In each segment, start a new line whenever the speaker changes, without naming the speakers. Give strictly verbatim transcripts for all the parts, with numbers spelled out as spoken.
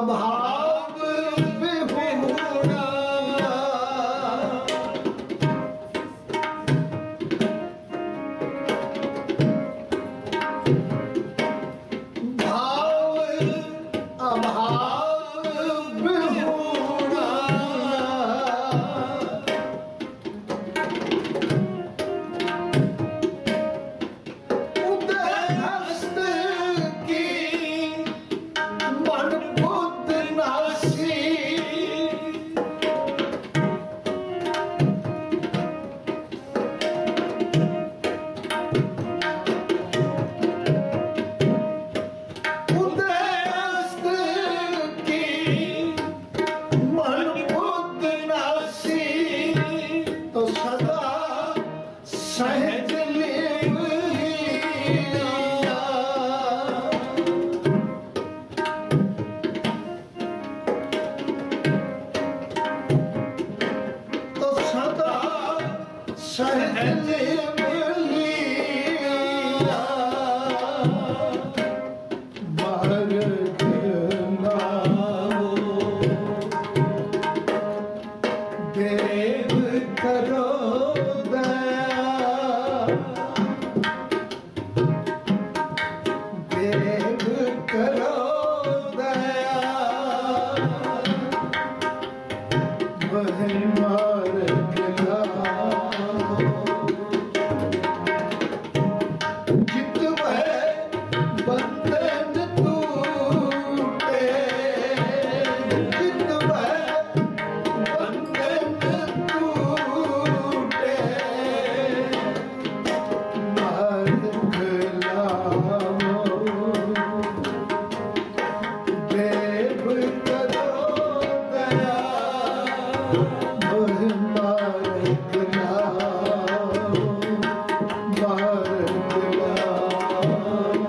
अभाव विहुणा भाव अभाव विहुणा उदयहस्त की मन बुद्ध नासी उदयहस्त की मन बुद्ध नासी तो सदा सहज लेव लिया तो सदा सहज लेव लिया मार्ग नामो देव करो दया देव करो दया वह मार्ग नामो जित वह बंधन टूटे जित वह बंधन टूटे मार्ग लामो देव करो दया वह मार्ग लामो मार्ग लामो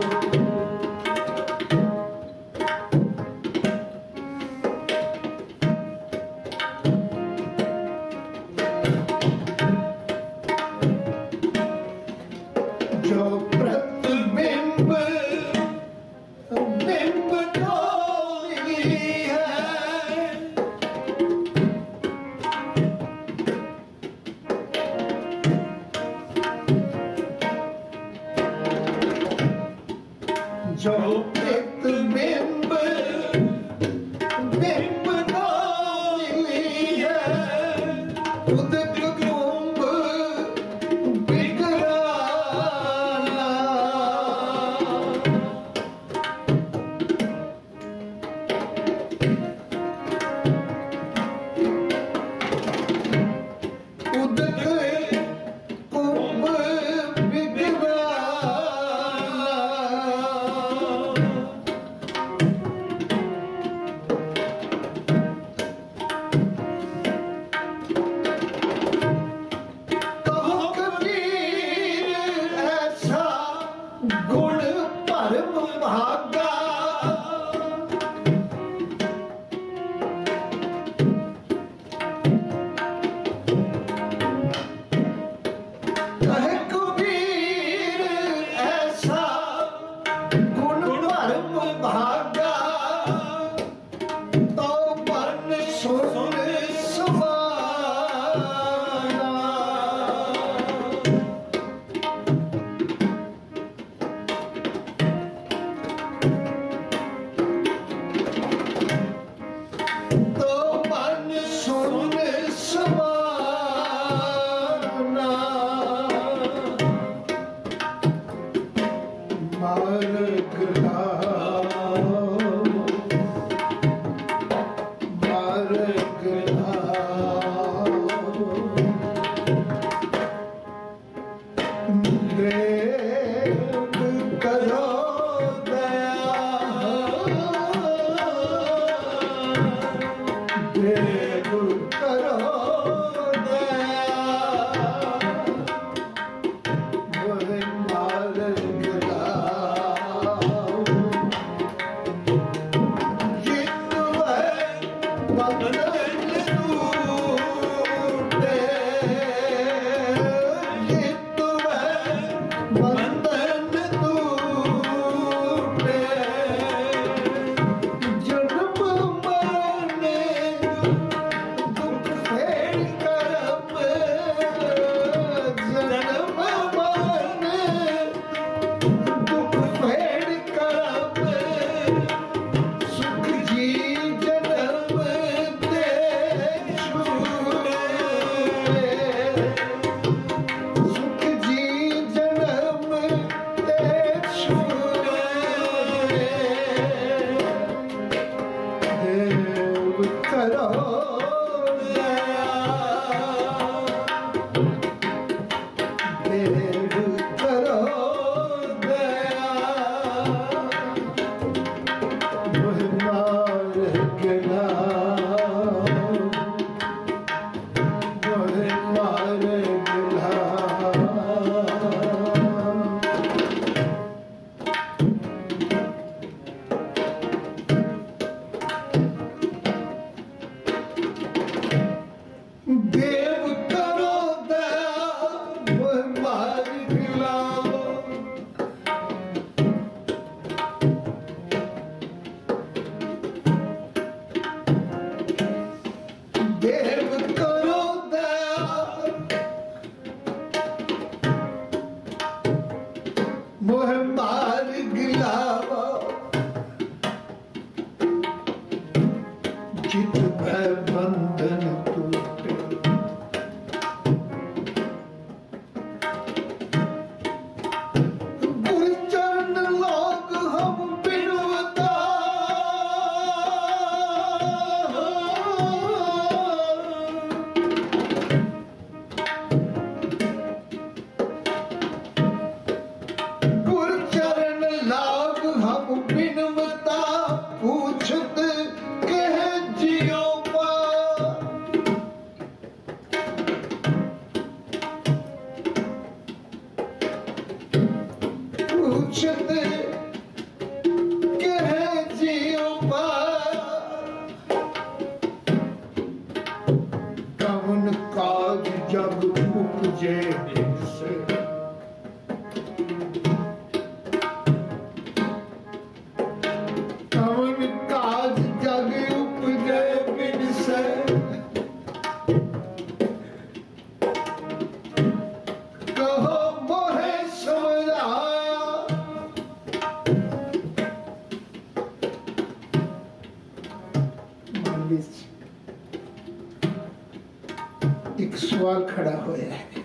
जो प्रतिबिंब बिंब डोली है जो प्रतिबिंब बिंब डोली है उदक कुंभ बिगड़ाना उदक कुंभ बिगड़ाना कहो कबीर ऐसा गुण परम भागा कहे कबीर ऐसा गुण परम भागा तो मन सुन समाना तो मन सुन समाना मार्ग लाओ मार्ग लाओ देव करो दया देव करो दया वह मार्ग लाओ चित भय बंधन टूटे। गुरु चरण लाग हम बिनवता, गुरु चरण लाग हम बिनवता, पूछत कह जियो पा। पूछत कह जियो पा, कवन काज जग उपजे से। कवन काज जग उपजे बिन से, कहो मोहे समझाया। मन विच एक सवाल खड़ा होया है,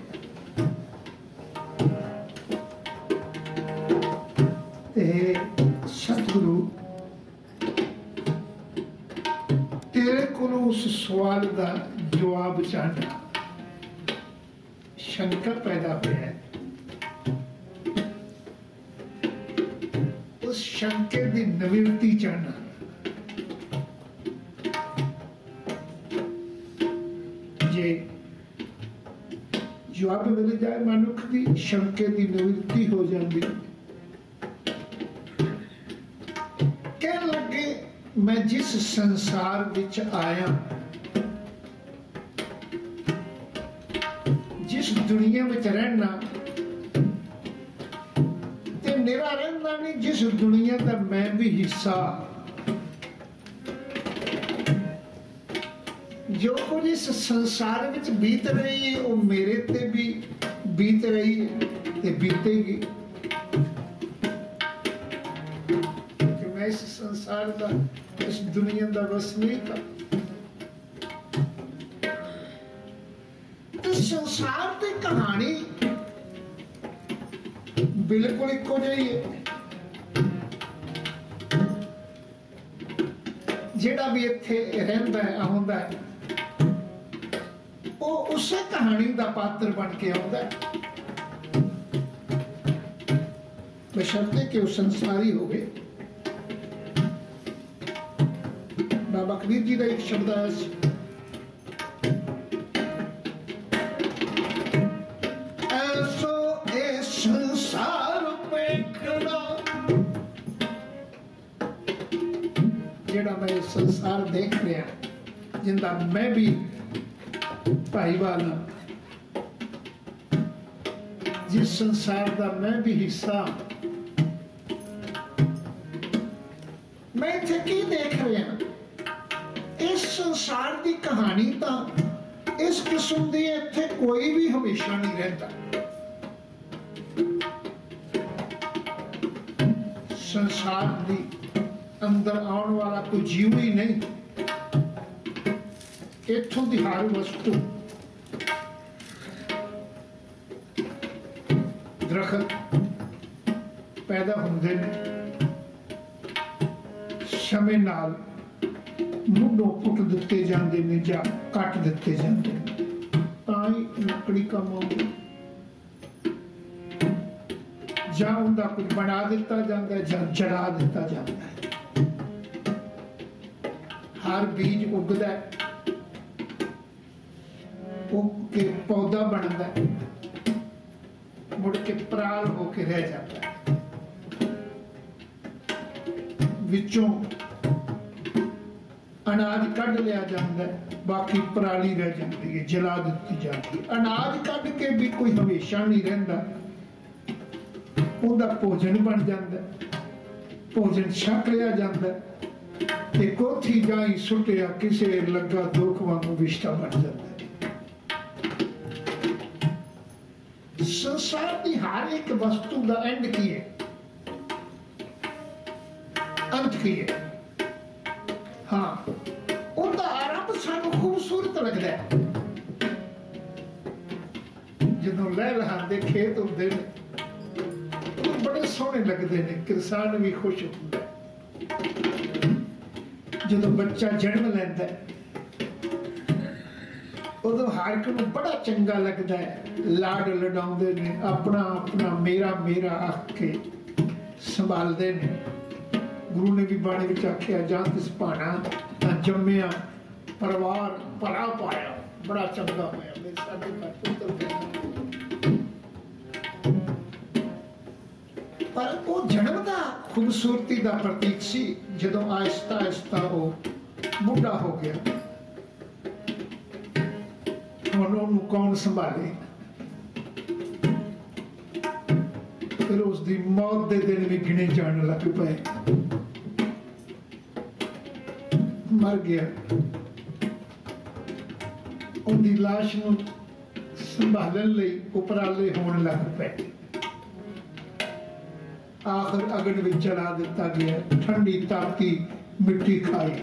ते सतगुरु तेरे को उस सवाल का जवाब चाहना, शंका पैदा हुआ है। उस शंके की निवृत्ति चाहना। जे जवाब मिल जाए मनुख की शंके की निवृत्ति हो जाती। कह लगे मैं जिस संसार विच आया, जिस दुनिया में रहना, ते मेरा रहना नहीं, जिस दुनिया का मैं भी हिस्सा। जो कुछ इस संसार विच बीत रही है वो मेरे ते भी बीत रही है ते बीतेगी। कि मैं इस संसार का, इस दुनिया का वसनीक था। संसार की कहानी बिल्कुल इको जी है। जेड़ा भी इत्थे रहिंदा है आउंदा है, वो उसे कहानी का पात्र बन के आउंदा है, बशर्ते कि वो संसारी हो गए। बाबा कबीर जी का एक शब्द है, जेड़ा मैं संसार देख रहा, जिंदा मैं भी भाईवाल हाँ, जिस संसार का मैं भी हिस्सा। मैं इत्थे की देख रहा, इस संसार की कहानी तो इस किस्म की इत्थे कोई भी हमेशा नहीं रहता। संसार की अंदर आने वाला कोई जीव ही नहीं। इत्थों की हर वस्तु, दरखत पैदा होंदे ने, समय नाल मुंडों पुट दिते जांदे ने जां कट दिते जांदे ने, तां ही लकड़ी काम आउंदी। जां उनका कुछ बना दिता जाता है, जां जला दिता जाता है। हर बीज उगदा है, उग के पौधा बनता है, मुड़ के पराल होके रह जाता है। विचों अनाज कढ़ लिया जाता है, बाकी पराली रह जाती है, जला दी जाती है। अनाज कढ़ के भी कोई हमेशा नहीं रहिंदा, उनका भोजन बन जाता है, भोजन छक लिया जाता है, ते कोठी जाई सुटिया किसे लगा दुख वांगू विष्टा बन जाता है। संसार की हर एक वस्तु का एंड की है, अंत की है। हाँ, उनका लह लहांदे खेत हुंदे ने, बड़े सोहने लगदे ने, किसान भी खुश हुंदा जदों बच्चा जन्म लैंदा है। उदों हर एक नूं बड़ा चंगा लगदा है, लाड लडाउंदे ने, अपना अपना मेरा मेरा आख के संभालदे ने। गुरु ने भी बाणी विच आख्या, जां तिस भाणा तां जम्मिया परिवार भला पाया, बड़ा चंगा होया मेरे साडे घर पुत्तर पैदा। पर वो जन्म दा खूबसूरती दा प्रतीक सी। जदों आहिस्ता आहिस्ता वो बुढ़ा हो गया, उन्होंने कौन संभाले? फिर उसकी मौत के दिन भी गिने जाने लग पे, मर गया। उनकी लाश नूं संभालण लई उपराले होने लग पे। आखिर अग्नि विच जला दिता गया, ठंडी ताती मिट्टी खाई,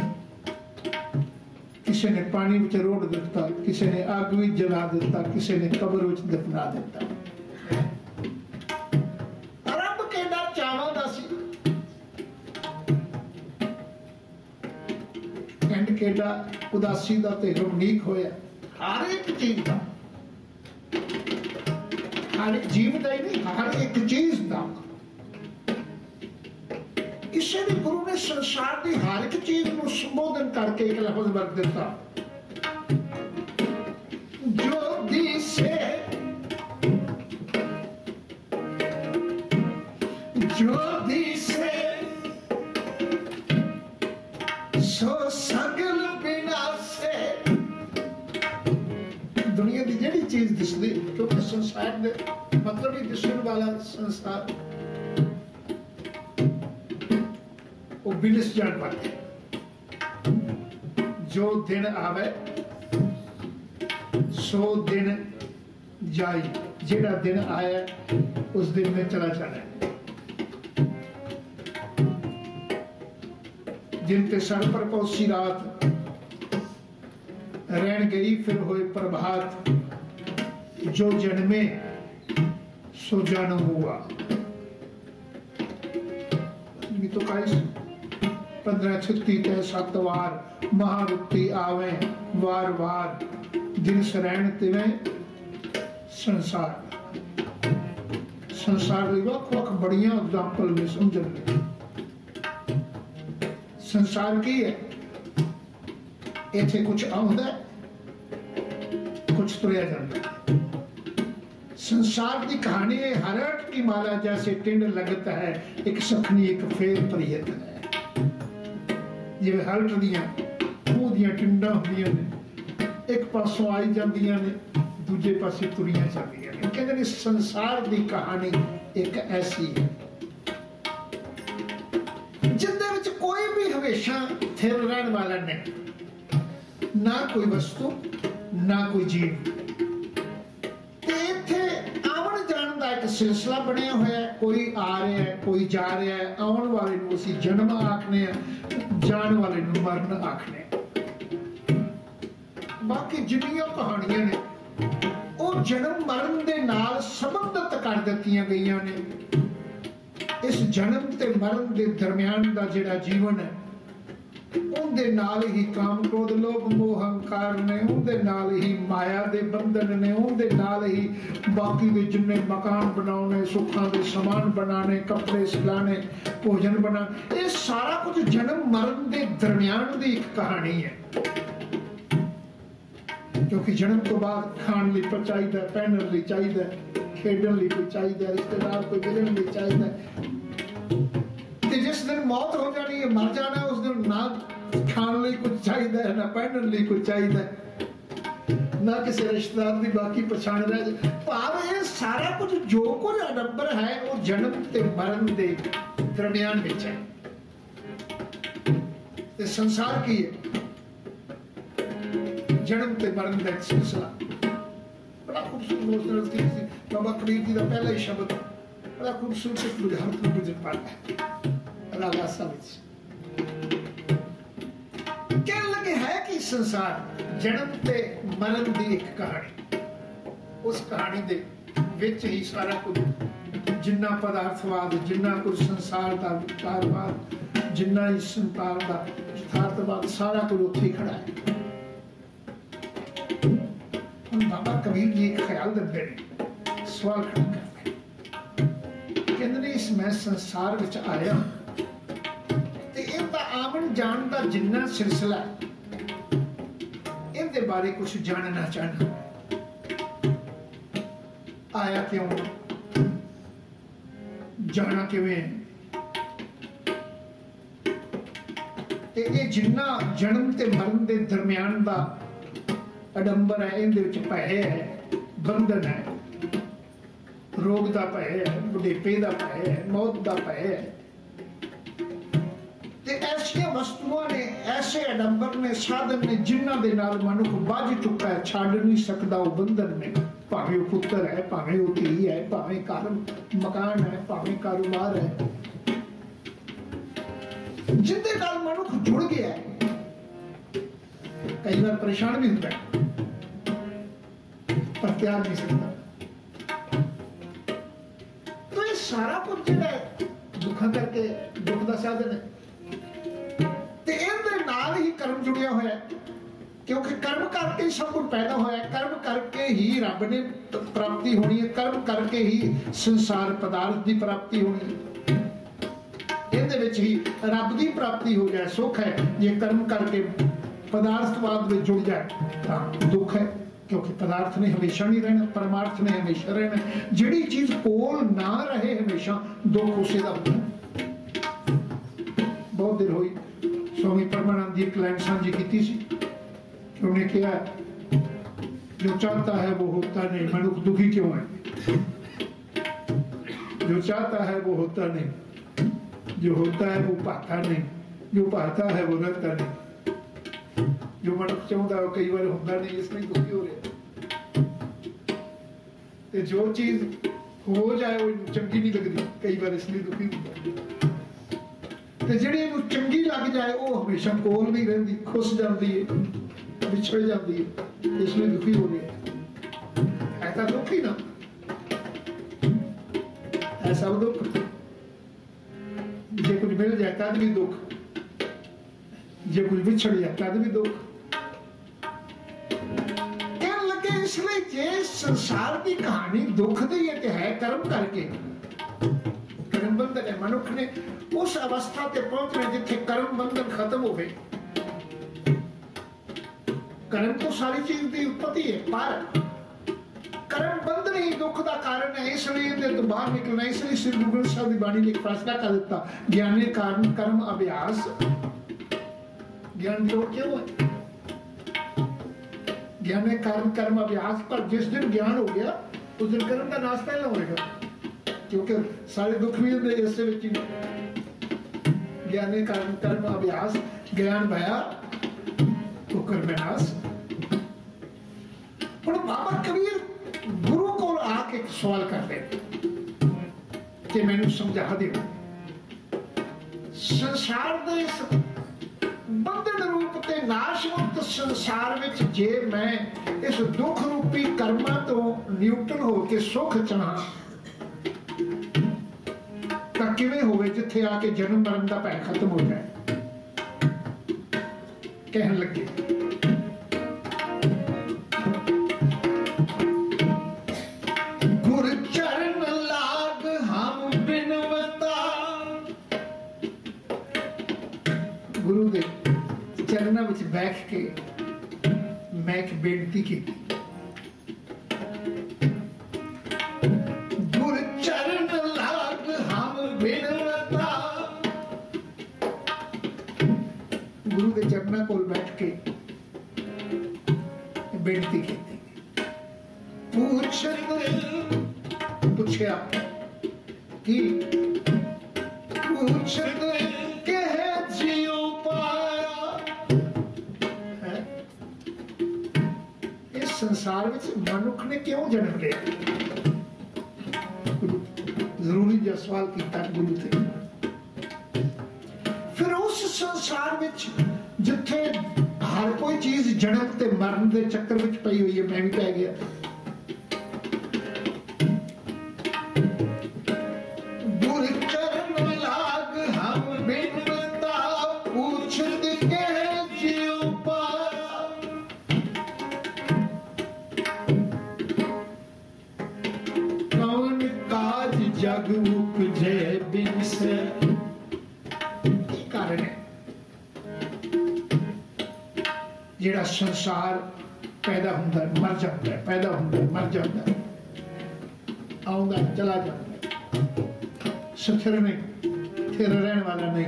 किसी ने पानी में रोड़ दिता, किसी ने आग भी जला दिता, किसी ने कब्र में दफना दिता। रब केड़ा चाहता सी, एंड केड़ा उदासी दा ते रमणीक होया। हर एक चीज दा, हर एक जीव दा ही नहीं, हर एक चीज दा। इसे भी गुरु ने संसार की हर एक चीज को संबोधन करके एक लफ्ज वर्त दिता, जो दिसे जो दिसे सो सगल विनाशे। दुनिया की जेड़ी चीज दिसदी, क्योंकि संसार दे मतलब ही दिसण वाला संसार वो बिलिस जान पाते। जो दिन आवे सो दिन जाई, जेड़ा दिन आया उस दिन में चला जाना है। जिन ते सर पर पहुंची रात रहन गई, फिर होए प्रभात। जो जन्मे सो जानो हुआ। ये तो काइस पंद्रह छत्ती ते सत वार महारुक्ति आवे, वार वार दिन सरैन तिवें संसार। संसार की वख वख बड़ियां एग्जाम्पल में समझन लगे। संसार की है, इथे कुछ आउंदा कुछ तुरया जाता। संसार की कहानी है, हरट की माला जैसे टिंड लगता है, एक सखनी एक फेर प्रियत है। जिवें हरट दियां खूह दियां टिंडां हुंदियां ने, एक पासों आई जांदियां ने, दूजे पासे तुरियां जांदियां ने। कहंदे ने संसार की कहानी एक ऐसी है जिंदे विच कोई भी हमेशा स्थिर रहने वाला नहीं, ना कोई वस्तु ना कोई जीव। एक सिलसिला बनया होया, कोई आ रहा है कोई जा रहा है। आने वाले नूं असीं जन्म आखने, जाने वाले नूं मरण आखने। बाकी जिन्नियां कहानियां ने वो जन्म मरण दे नाल संबंधित कर दित्तियां गईयां ने। इस जन्म ते मरण दे दरमियान दा जिहड़ा जीवन है, उनदे नाल ही काम क्रोध लोभ मोह अहंकार ने, उनदे नाल ही माया दे बंधन ने, उनदे नाल ही बाकी दे जिन्ने मकान बनाने, सुखां दे समान बनाने, कपड़े सिलाने, भोजन बनाने, ये सारा कुछ जन्म मरण दे दरमियान दी एक कहानी है। क्योंकि जन्म तो बाद खाण लई कुछ चाहिदा, पहनण लई चाहिदा, खेडण लई कुछ चाहिदा, रिश्तेदार कोई मिलण लई चाहिदा। जिस दिन मौत हो जानी है, मर जाना है, उस दिन ना खाने लिए कुछ चाहिए, ना पहनने लिए कुछ चाहिए, ना किसी रिश्तेदार की बाकी पछाण रह जाए। भाव ये सारा कुछ जो कुछ अडंबर है वो जन्म ते मरण दे दरमियान विच है। ते संसार की है जन्म ते मरण का एक सिलसिला। बड़ा खूबसूरत बाबा कबीर जी का पहला ही शब्द बड़ा खूबसूरत बुझावट में गुजर पाता है। कह लगे है कि संसार जन्म ते मरण की एक कहानी। उस कहानी दे विच ही सारा कुछ, जिन्ना पदार्थवाद, जिन्ना कुछ संसार का विचारवाद, जिन्ना ही संसार का यथार्थवाद, सारा कुछ उत्थे ही खड़ा है। बाबा कबीर जी एक ख्याल दे सवाल खड़ा करते, कहते ने इस मैं संसार विच आया ते इहदा आवन जान का जिन्ना सिलसिला इहदे बारे कुछ जानना चाहना। आया क्यों, जाना किवें, ते ये जिन्ना जन्म ते मरण दे दरम्यान दा अडंबर है, इहदे विच भय है, बंधन है, रोग दा भय है, बुढ़ेपे दा भय है, मौत दा भय है। ते ऐसियां वस्तुआं ने, ऐसे अडंबर ने, साधन ने, जिन्हां दे नाल मनुख बज चुका है, छड्ड नहीं सकदा वो बंधन ने। भावें वो पुत्र है, भावें वो धी है, भावें घर मकान है, भावें कारोबार है, जिंदे नाल मनुख जुड़ गया है, कई बार परेशान भी होता है पर त्याग नहीं सकता। तो ये सारा कुछ जिहड़ा दुखा करके दुख का साधन है, ते इहदे नाल ही कर्म जुड़िया होया है, क्योंकि कर्म करके ही सब कुछ पैदा होया है, कर्म करके ही रब ने प्राप्ति होनी है, कर्म करके ही संसार पदार्थ की प्राप्ति होनी है। इहदे विच ही रब की प्राप्ति हो जाए सुख है, जे कर्म करके पदार्थवाद में जुड़ जाए तो दुख है, क्योंकि पदार्थ ने हमेशा नहीं रहना, परमार्थ ने हमेशा रहना। जिहड़ी चीज कोल ना रहे हमेशा, दुख उसे दा होता। बहुत देर हुई स्वामी परमानंद जी क्लाइंट साझी की सी, उन्होंने कहा जो चाहता है वो होता नहीं, मनुष्य दुखी क्यों है? जो चाहता है वो होता नहीं, जो होता है वो पाता नहीं, जो पाता है वो रखता नहीं। जो मनुष्य चाहता है वो कई बार होता नहीं, इसलिए दुखी हो रहे। जो चीज हो जाए वो चंगी नहीं लगती, कई बार इसलिए दुखी होता। जिहड़ी इहनूं चंगी लग जाए वो हमेशा कोल नहीं रहिंदी, खुश जाती है, पिछड़ जाती है, इसलिए दुखी हो रही है। ऐसा दुख ही ना, ऐसा दुख जे कुछ मिल जाए तद भी दुख, जे कुछ बिछड़ जाए तद भी दुख। कहने लगे इसलिए जे संसार की कहानी दुख दी है, कर्म करके कर्म बंधन है। मनुख ने उस अवस्था ते पहुंचना जिथे कर्म बंधन खत्म हो गए। कर्म तो सारी चीज की उत्पत्ति है, पर कर्म बंधन ही दुख का कारण है, इसलिए इहदे तो बाहर निकलना। इसलिए श्री गुरु ग्रंथ साहिब की बाणी ने एक फैसला कर दिता, ज्ञाने कारण कर्म अभ्यास। ज्ञान जोड़ क्यों है? ज्ञाने कारण कर्म अभ्यास, पर जिस दिन ज्ञान हो गया उस दिन कर्म का नाश पहले होगा, क्योंकि सारे दुख भी इससे विच ही। ज्ञाने कारण कर्म अभ्यास, ज्ञान भया तो कर्म नाश। पर बाबा कबीर गुरु को आके एक सवाल करते कि मैनू समझा दे, संसार दे इस बंधन रूप ते नाशवंत संसार विच जे मैं इस दुख रूपी कर्मां तो न्यूट्रल होके सुख चाहां तां किवें होवे जिथे आके जन्म मरण दा भय खत्म हो जाए। कहन लगे गुर चरण लाग हम बिनवता। गुरु दे चरणों में बैठ के मैं एक बेनती की, गुर चरण लाग हम बिनवता। गुरु के चरणों को बैठ के बेनती की, पूछ पूछया कि पूछ संसार में मनुख ने क्यों जन्म लिया? जरूरी जो सवाल किया गुरु थे। फिर उस संसार में जिथे हर कोई चीज जन्म ते मरण के चक्कर में पई हुई है, मैं भी पै गया। ਜਿਹੜਾ ਸੰਸਾਰ ਪੈਦਾ ਹੁੰਦਾ ਮਰ ਜਾਂਦਾ, ਪੈਦਾ ਹੁੰਦਾ ਮਰ ਜਾਂਦਾ, ਆਉਂਦਾ ਚਲਾ ਜਾਂਦਾ, ਸਥਿਰ ਨਹੀਂ, ਸਥਿਰ ਰਹਿਣ ਵਾਲਾ ਨਹੀਂ।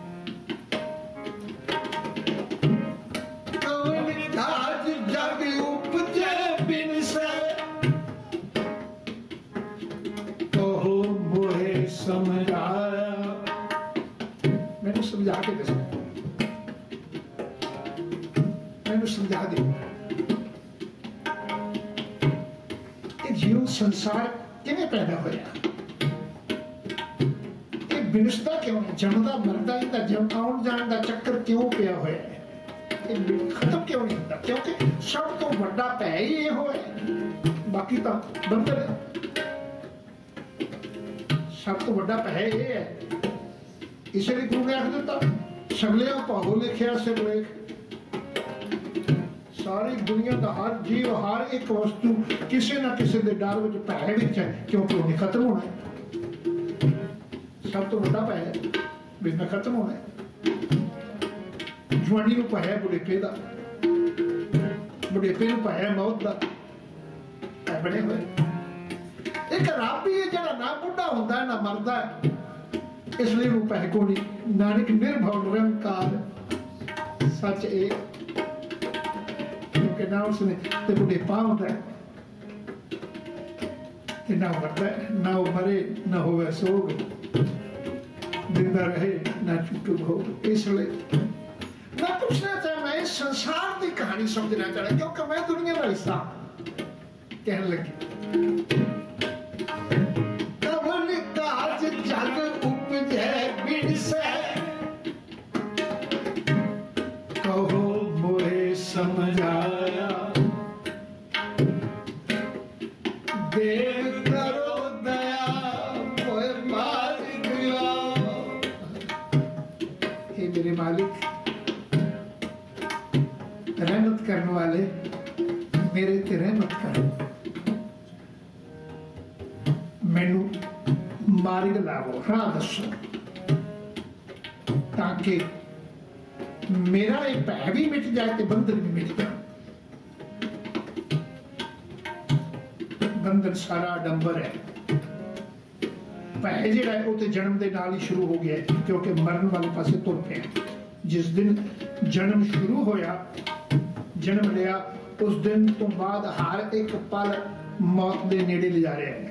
मैंने समझा के दस, मैंने समझा दे जीव संसार किवें पैदा होया, बिनसदा क्यों है, जमदा मरदा इहदा जम आउण जाण दा चक्कर क्यों पिया होया है, खत्म क्यों नहीं होता? क्योंकि सब तो बड़ा भै ही इहो है, बाकी तो बंधन है। सब तो बड़ा भै ये है, इसलिए गुरु ने आख दिता सगलिया भागो लिखिया सिरलेख। सारी दुनिया का हर जीव, हर एक वस्तु किसी ना किसी के डर विच भै विच है, क्योंकि उन्हें खत्म होना है। सब तो बड़ा भै है भी मैं खत्म होना है। जवानी नूं भै है बुढ़ेपे का, बुढ़ेपे नूं भै है मौत का, बने हुए। एक रब ही है जिहड़ा ना बुढ़ा होंदा है ना मरदा है, इसलिए वो भै को नहीं। नानक निर्भव निरंकार सच एक, क्योंकि ना उसने ते बुढ़ेपा होंदा है ते ना मरदा है, ना वो मरे ना होवे सोग, जिंदा रहे ना चुप हो। इसलिए मैं पूछना चाहता, मैं इस संसार की कहानी समझना चाहता, क्योंकि मैं दुनिया का हिस्सा कहने लगी। कवन काज जग उपजै बिनसै, कहो मोहे समझाया, देव करो दया मोहे मालिक लाओ। हे मेरे मालिक, रहमत करने वाले मेरे ते रहमत करो, मैनू मार्ग लाओ, राह दसो, ताकि मेरा ये भै भी मिट जाए ते बंधन भी मिट जाए। बंधन सारा आडंबर है, भै जिहड़ा है वो तो जन्म के नाल ही शुरू हो गया है, क्योंकि मरण वाले पासे तुर पे। जिस दिन जन्म शुरू होया, जन्म लिया, उस दिन तो बाद हर एक पल मौत के नेड़े ले जा रहा है।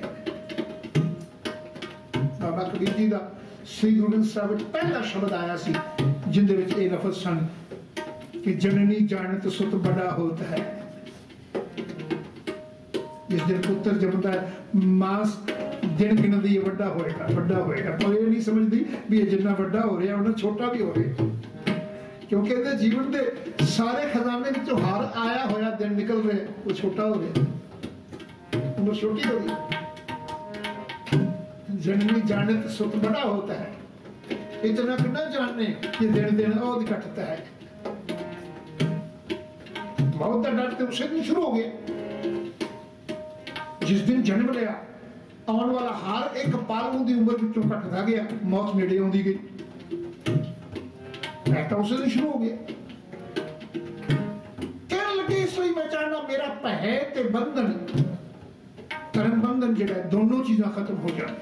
बाबा कबीर जी का श्री गुरु ग्रंथ साहिब पहला शब्द आया सी, जिंदे विच ये लफज सन कि जननी जानत सुत बड़ा होता है। जिस दिन पुत्र जमदा है, मां दिन गिनदी है बड़ा होएगा, बड़ा होएगा, पर ये नहीं समझदी भी ये जिन्ना बड़ा हो रहा उन्ना छोटा भी होवे, क्योंकि इहदे जीवन दे सारे खजाने विचों हर आया होया दिन निकल रहे, वो छोटा हो रहा, वो छोटी हो रही। जननी जानत सुत बड़ा होता है, इतना कि न जाने कि दिन दिन और घटता है। मौत का डर तो उसे दिन शुरू हो गया, जिस दिन जन्म लिया, आने वाला हर एक पल उनकी उम्र विचों घटता गया, मौत नेड़े आउंदी गई, तो उसे दिन शुरू हो गया। कहने लगे इसलिए मैं चाहना मेरा भै ते बंधन, कर्म बंधन जिहड़ा दोनों चीज़ां खत्म हो जाए।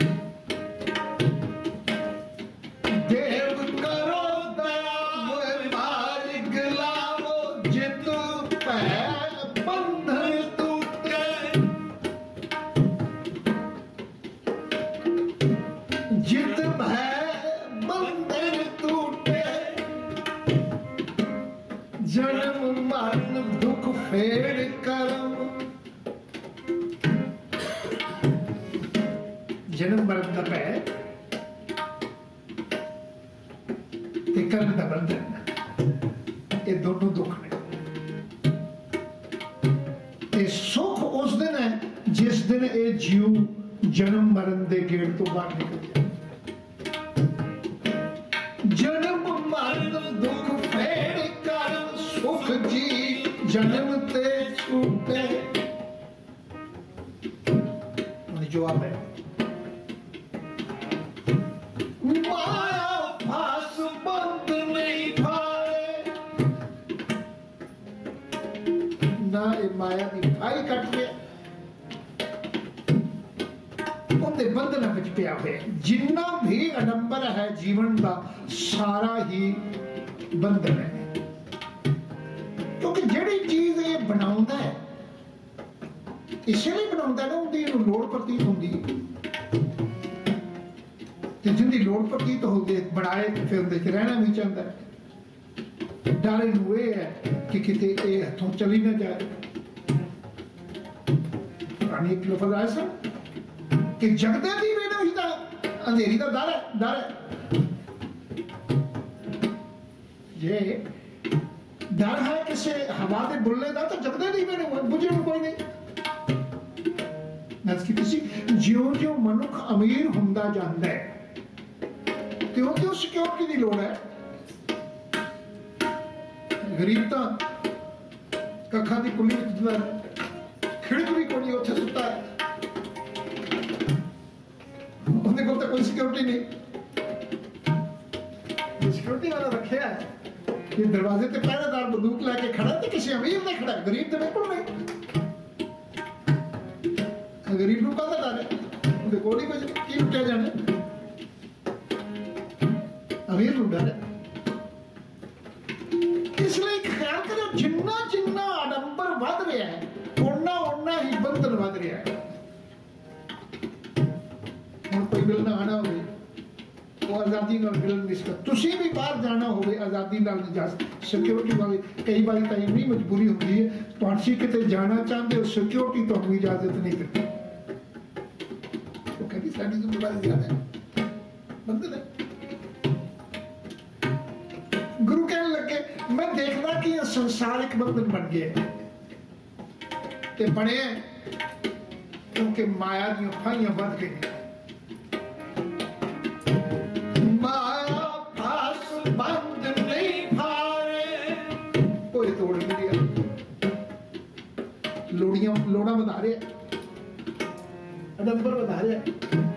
जन्म मरण का भै ते कर्म का बंधन, ये दोनों दुख ने। ते सुख उस दिन है जिस दिन ये जीव जन्म मरण के गेट तो बाहर निकल जाए। जन्म मरण दुख फेर कर सुख जी जन्म ते छूटे। जवाब है माया फास बंद नहीं भाए, माया की फाई कट गया, उनके बंधन में पिया हुआ। जिन्ना भी आडंबर है जीवन का सारा ही बंधन है, क्योंकि जिहड़ी चीज ये बनाउंदा है इसलिए बनाउंदा है ना, उनकी लोड़ प्रतीत होंदी ते जिंदी लोड़ प्रतीत होंदी बनाए तो फिर उनके रहना भी चाहता है। डर इनू ये है कि किते ये हथों चली ना जाए। पुरानी एक लफज आया सन कि जगदे दीवे ने ही अंधेरी का डर है, डर है। ये डर है किसी हवा के बुल्ले का तो जगदे दीवे ने बुझे कोई नहीं। ज्यों ज्यों मनुख अमीर हुंदा जांदा है त्यों त्यों सिक्योरिटी की लोड़ है। गरीब तो कखा की कुली खिड़क भी कोई उत्थे सुता है, उहदे कोल तो कोई सिक्योरिटी नहीं। सिक्योरिटी वाला रखे है कि दरवाजे ते पहरेदार बंदूक लेके खड़ा तो किसी अमीर ने खड़ा, गरीब तो बिल्कुल नहीं। गरीब नूं काहदा डर है, उहदे कोल ही कुछ की लुटिया जाना, अमीर नूं डर है। इसलिए ख्याल करो जिन्ना जिन्ना आडंबर वध रहा है उन्ना उन्ना ही बंधन वध रहा है। हुण कोई मिलना आना हो वो आजादी नाल मिलन नहीं सकता, तुसी भी बाहर जाना हो आजादी नाल नहीं जा सकते। सिक्योरिटी वाली कई बार तो इन्नी मजबूरी होती है, तुसी किते जाना चाहते हो सिक्योरिटी तो हमें इजाजत नहीं देती, वो कहती साडी जिम्मेदारी ज्यादा है, बंधन है। गुरु कहने लगे मैं देखना कि यह संसारिक बंधन बन गए ते बने क्योंकि माया दी फाइयां बढ़ गई। माया पास बंद नहीं भारे, कोई तोड़ नहीं दिया। लोड़ियां लोड़ा बता रहे आडंबर बता रहे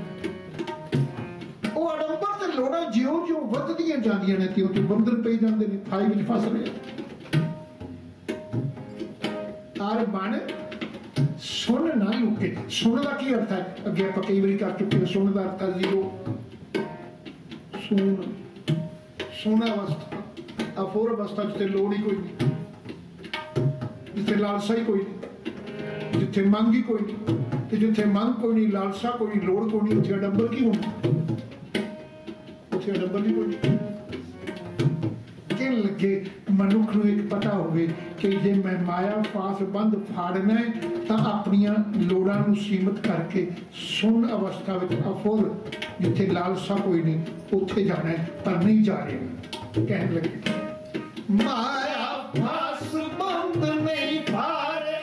वो आडंबर ते लोड़ा ज्यों ज्यों वधदियां जांदियां ने त्यों त्यों बंधन पई जांदे ने, फाई विच फस रहे। आर बन सुन ना लुके, सुन का की अर्थ है अगे आप कई बार कर चुके हैं। सुन का अर्थ है जीरो, सुन सुन अवस्था, अफोर अवस्था जिथे लोड़ ही कोई नहीं, जिथे लालसा ही कोई नहीं, जिथे मंग ही कोई नहीं, जिथे मंग कोई नहीं, लालसा कोई नहीं, लोड़ कोई नहीं, उथे आडंबर की होना, उथे आडंबर भी कोई नहीं। कहने लगे मनुख नूं एक पता होवे कि जे मैं माया फास बंद फाड़ना है तो अपनियां लोड़ां नूं सीमित करके सुन अवस्था विच अफुर जिथे लालसा कोई नहीं उथे जाना है, पर नहीं जा रहे। कहने लगे माया फास बंद नहीं फाड़े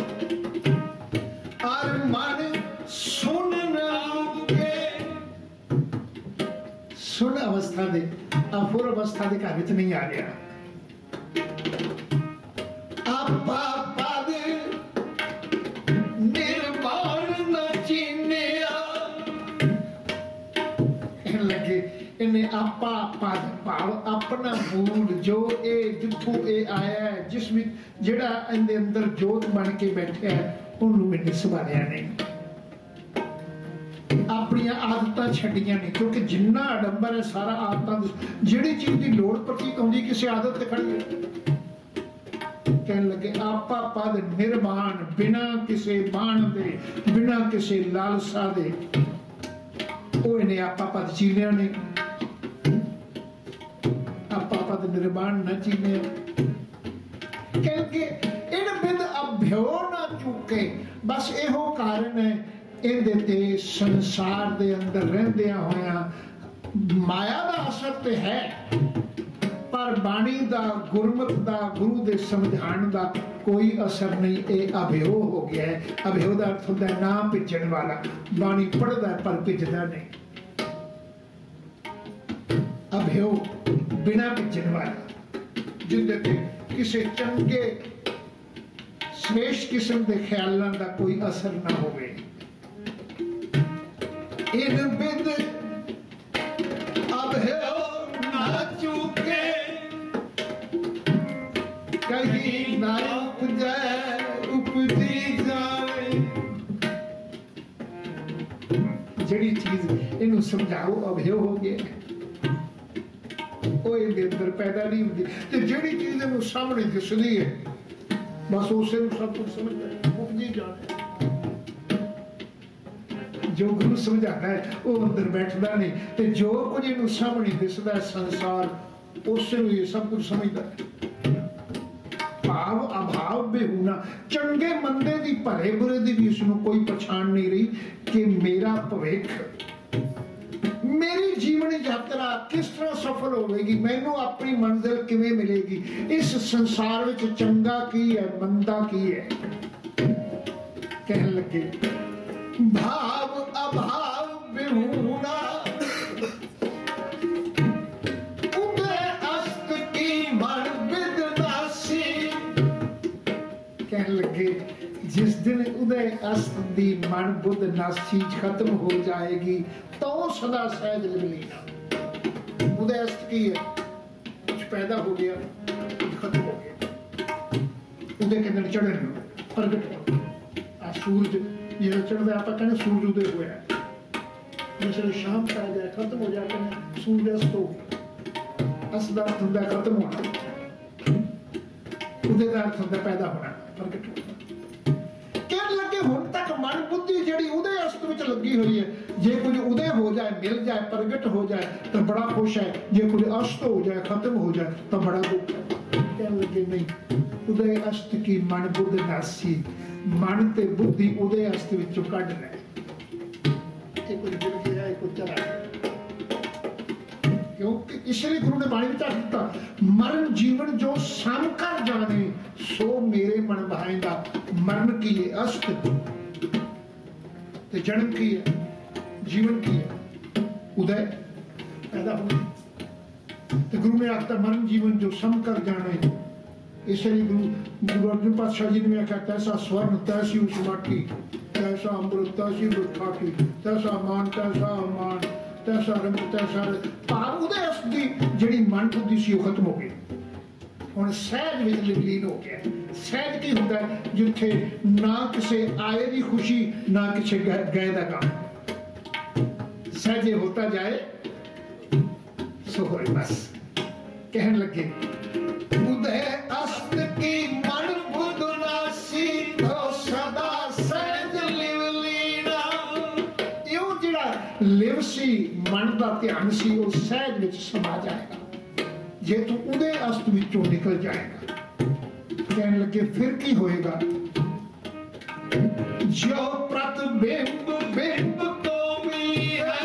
और मन सुन के सुन अवस्था दे अफुर अवस्था दे घर विच नहीं आ रहा। आपा पद निर्वाण न चीनिया, कहने लगे इन्हें आपा पद भाव अपना मूल जो ए जिथों ए आया है, जिस भी जेड़ा इनके अंदर जोत बन के बैठा है उन्होंने इन्हें संभालिया नहीं, अपनी आदतां छड्डियां नहीं। क्योंकि जिन्ना आडंबर है सारा आदतां, जिहड़ी चीज की लोड़ प्रतीत होंदी किसी आदत ते खड़ी है। कहने लगे आपा पद निर्माण बिना किसी बाण दे, बिना किसी लालसा दे, वो इन्हें आपा पद चीनिया ने, आपा पद निर्माण न चीनिया। कहने इन बिंद अभ्यो न चूके, बस एहो कारण है इहदे ते संसार दे अंदर रहंदियां होया माया दा असर ते है, पर बाणी दा गुरमत दा गुरु दे समझाण दा कोई असर नहीं। ये अभ्यो हो गया है। अभ्यो दा अर्थ होता है ना भिजण वाला, बाणी पढ़दा है पर भिजदा नहीं। अभ्यो बिना भिजण वाला, जिंदे ते किसी चंगे श्रेष्ठ किस्म के ख्यालों का कोई असर ना होवे। इन बिंद अभ्यो ना चूके कहीं ना उपजे, समझाओ अभ्यो हो गया, वो इहदे अंदर पैदा नहीं होती। ते जिहड़ी चीज इहनूं सामने दिसदी है बस उसे सब कुछ समझदा है, उपजी जाना। जो गुरु समझाता है वो अंदर बैठदा नहीं, ते जो कुछ इहनूं सामने दिसदा है संसार उसे ये सब कुछ समझदा है। भाव अभाव बेहुना, चंगे मंदे दी भले बुरे दी भी उसनूं कोई पछाण नहीं रही कि मेरा भविख, मेरी जीवन यात्रा किस तरह सफल होगी, मैनू अपनी मंजिल किवें मिलेगी, इस संसार विच चंगा की है मंदा की है। कहने लगे भाव अभाव बेहुना उदय अस्त की मन बिदनासी। कहने लगे जिस दिन उदय अस्त दी मन बुद्ध नासी खत्म हो जाएगी तो सदा सहज लीना। उदय अस्त की है, कुछ पैदा हो गया खत्म हो गया, उदय के दिन चढ़न प्रगट हो आ सूरज जो चढ़ता आप कहने सूरज उदय हुआ है, जिससे शाम पै जाए खत्म हो जाए सूरज अस्त हो गया। अस्त का अर्थ होता खत्म होना, उदय का अर्थ होता पैदा होना प्रगट होना। कहने लगे हुण तक मन बुद्धि जिहड़ी उदय अस्त विच लगी हुई है, जे कुछ उदय हो जाए मिल जाए प्रगट हो जाए तो बड़ा खुश है, जे कुछ अस्त हो जाए खत्म हो जाए तो बड़ा दुख है। कहने लगे नहीं, उदय अस्त की मन बुद्ध नासी, मन ते बुद्धि उदय अस्त विचों कढ ले। एक कुछ गिर गया एक कुछ चला गया, क्योंकि इसलिए गुरु ने बाणी विच दिता मरण जीवन जो सम कर जाने सो मेरे मन भाएंदा। मरण की है अस्त ते जन्म की है जीवन की है उदय पैदा होना। तो गुरु ने आखता मरण जीवन जो सम कर जाने, इसलिए गुरु गुरु अर्जुन पातशाह जी ने आख्या तैसा स्वर्ण तैसी उस माटी, तैसा अमृत तैसी दुखाटी, तैसा मान तैसा अमान, तैसा रंग तैसा भाव उदय अस्त दी जिहड़ी मन बुद्धि सी खत्म हो गई, हुण सहज विच लीन हो गया। सहज की हुंदा है जिथे ना किसी आए दी खुशी ना किसी गए दा गम, सहजे होता जाए सो होए बस। कहने लगे उदय अस्त की मन बुध नासी तो सदा सहज लिव लीना। यो जिहड़ा लिव सी मन दा ध्यान सी वो सहज विच समा जाएगा जे तू उदय अस्त विचों निकल जाएगा। कहने लगे फिर की होएगा जो प्रतिबिंब बिंब को मिली है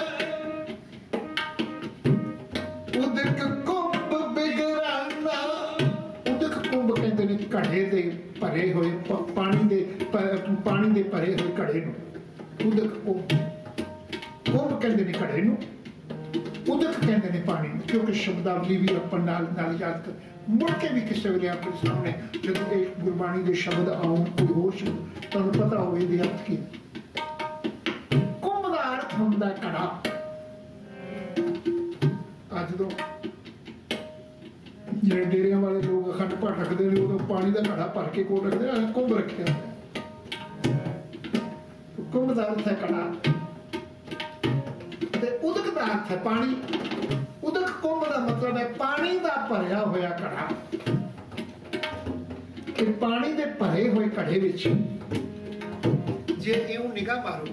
उदक कुंभ बिगड़ाना। उदक कुंभ कहते ने घड़े दे भरे हुए पानी दे पानी दे भरे हुए घड़े नूं उदक कुंभ, कुंभ कहते ने घड़े नूं, उदक कहते ने पानी, क्योंकि शब्दावली भी अपन नाल नाल याद कर मुड़ के भी किसी वेले अपने सामने जब एक गुरबाणी के शब्द आउण कोई होर शब्द तुहानूं पता होवे इहदे अर्थ की। कुंभ दा अर्थ हुंदा घड़ा। अज तो जिहड़े डेरियां वाले लोग अखंड पाठ रखदे ने उदों पानी दा घड़ा भर के कोल रखदे ने, कुंभ रखिआ कुंभ दा अर्थ है घड़ा ते उदक दा अर्थ है पानी। उदक कुंभ का मतलब है पानी का भरया होया घड़ा। पानी के भरे हुए घड़े विच जे इउं निगाह मारो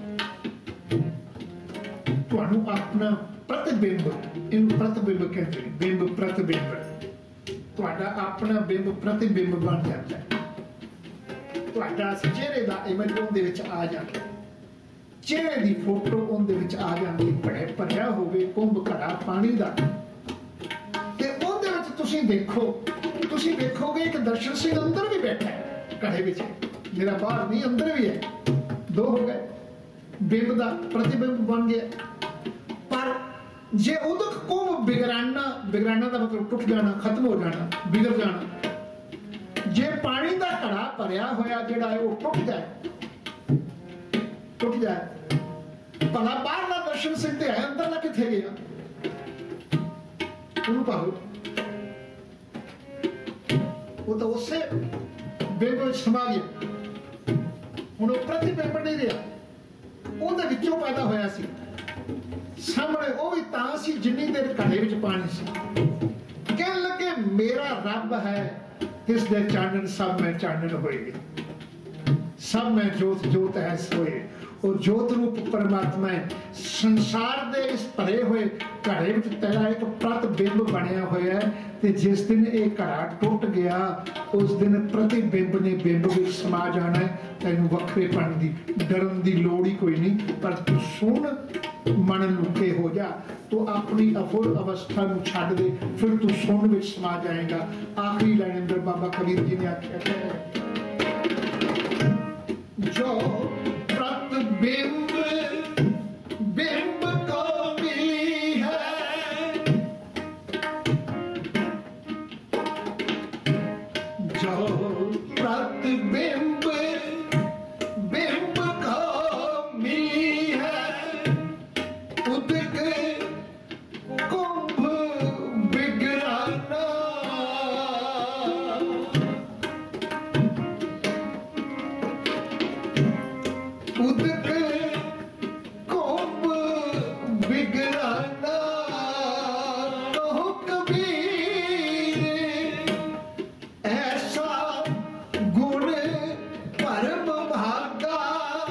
तुहानूं अपना प्रतिबिंब, इहनूं प्रतिबिंब कहते हैं, बिंब प्रतिबिंब, तुहाडा अपना बिंब प्रतिबिंब बन जाता है। तुहाडा चेहरे का इमेज उहदे विच आ जाता है, चेहरे की फोटो उहदे विच आ जाती है। भरे भरिया होवे कुंभ घड़ा पानी का ते उहदे विच तुसीं देखो, तुसीं देखोगे एक दर्शन सिंह अंदर भी बैठा है घड़े विच, मेरा बाहर नहीं अंदर भी है, दो हो गए, बिंब का प्रतिबिंब बन गया। पर जे उदक कुंभ बिगड़ाना, बिगड़ाना का मतलब टुट जाना, खत्म हो जाना, बिगड़ जाना। जे पानी का घड़ा भरिया होया जिहड़ा है वो टुट जाए, टुट जाए, भला बाहरला दर्शन सिंह ते है अंदरला किथे गया? ਉਹਨੂੰ ਪਾਓ, ਉਹ ਤਾਂ ਉਸੇ ਬਿੰਬ ਵਿੱਚ ਸਮਾ ਗਿਆ। ਹੁਣ ਉਹ ਪ੍ਰਤੀਬਿੰਬ ਨਹੀਂ ਰਿਹਾ, ਉਹਦੇ ਵਿੱਚੋਂ ਪੈਦਾ ਹੋਇਆ ਸੀ। ਸਾਹਮਣੇ ਉਹ ਵੀ ਤਾਂ ਸੀ ਜਿੰਨੀ ਦੇਰ ਘੜੇ ਵਿੱਚ ਪਾਣੀ ਸੀ। ਕਹਿਣ ਲੱਗੇ ਮੇਰਾ ਰੱਬ ਹੈ, ਤਿਸ ਦੇ ਚਾਨਣ ਸਭ ਮੈਂ ਚਾਨਣ ਹੋਏ, ਸਭ ਮੈਂ ਜੋਤ ਜੋਤ ਹੈ ਸੋਏ। और जोत रूप परमात्मा है। संसार दे इस भरे हुए घड़े विच तेरा एक प्रतिबिंब बनया होया है, ते जिस दिन ये घड़ा टुट गया उस दिन प्रतिबिंब ने बिंब विच समा जाना है। तैनूं वखरेपन दी डरन दी लोड़ ही कोई नहीं, पर तू सुन मन लुके हो जा, तो अपनी अफुर अवस्था नूं छड्ड दे, फिर तू सुन विच समा जाएगा। आखिरी लाइन अंदर बाबा कबीर जी ने आख्या है, जो प्रतिबिंब बिंब को मिली है, जो प्रतिबिंब बिंब को मिली है, उदक कुंभ बिगड़ाना, उदक कुंभ बिगड़ाना। कहो कबीर ऐसा गुण परम भागा।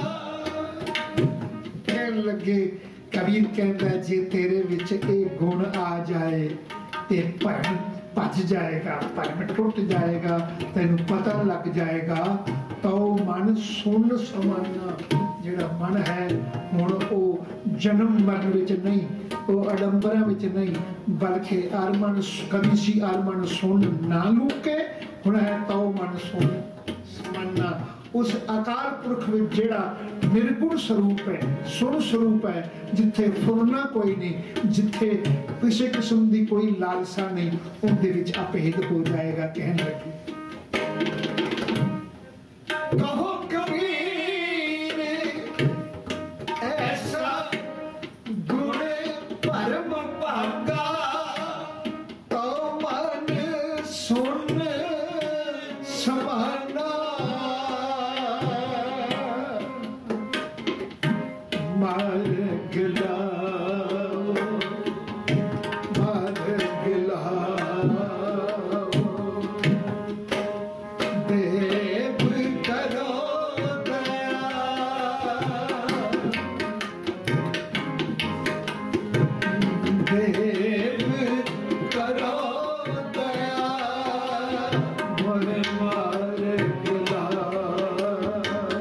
कहन लगे कबीर कहता जे तेरे विच एक गुण आ जाए ते भरम भज जाएगा, भरम टुट जाएगा, तेनू पता लग जाएगा। तो मन सुन समाना, जिहड़ा मन है हुण वो जन्म मरण विच नहीं, वो अडंबरा विच नहीं, बल्कि आरमन कभी सी आरमन सुन ना लूके, हुण है तो मन सुन समाना। उस अकाल पुरख विच जिहड़ा निर्गुण स्वरूप है, सुन स्वरूप है, जिथे फुरना कोई नहीं, जिथे किसी किस्म की कोई लालसा नहीं, उनके विच अभेद हो जाएगा। कहने लगे कहो कबीर ऐसा गुण परम भागा, तो मन सुन समाना। मार गिलाओ मार गिलाओ देव करो दया, देव करो दया, मोर मार गिलाओ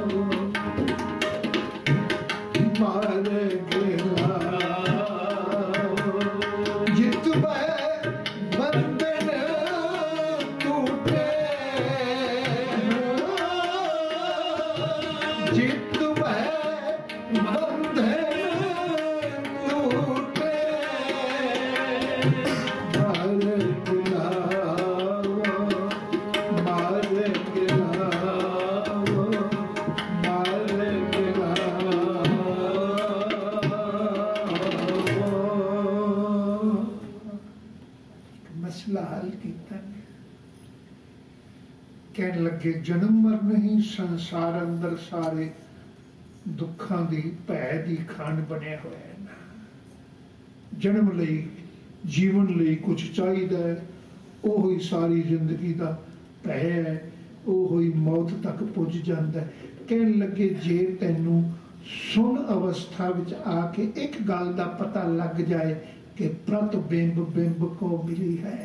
मार गिलाओ। जित बंधन टूटे, जित बंधन टूटे, मार गिलाओ मार गिलाओ मार गिलाओ। मसला हल किया। कहने लगे जन्म मर नहीं, संसार अंदर सारे दुखों की भै की खंड बने हुए हैं। जन्म लई जीवन लई कुछ चाहिए, वो ही सारी जिंदगी का भै है, वो ही मौत तक पुज जाता है। कहने लगे जे तैनू सुन अवस्था विच आके एक गल का पता लग जाए कि प्रतिबिंब बिंब को मिली है,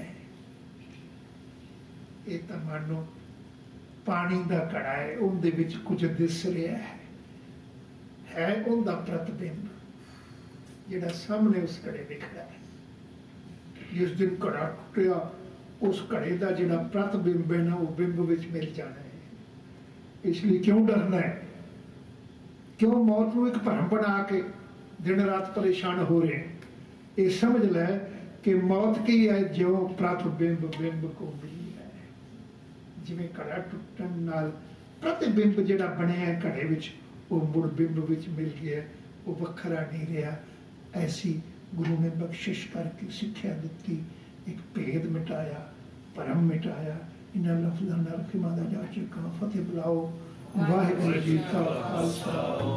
ये तो मानो पानी का घड़ा है, उनदे विच कुछ दिस रहा है, है उनका प्रतिबिंब जिहड़ा सामने उस घड़े में खड़ा है। जिस दिन घड़ा टुटिया उस घड़े का जिहड़ा प्रतिबिंब है ना, वो बिंब विच मिल जाना है। इसलिए क्यों डरना है, क्यों मौत को एक भरम बना के दिन रात परेशान हो रहे हैं। ये समझ ले कि मौत की है जो प्रतिबिंब बिंब को मिली है। जिवें घड़ा टुटन नाल प्रतिबिंब जिहड़ा बनिया है घड़े विच, वो मुड़ बिंब विच मिल गया, वो वखरा नहीं रहा। ऐसी गुरु ने बख्शिश करके सिक्ख्या दी, एक भेद मिटाया, भरम मिटाया। इन्हां लफ्ज़ां नाल खिमा दा जा चुका। फतेह बुलाओ। वाहिगुरू जी का खालसा।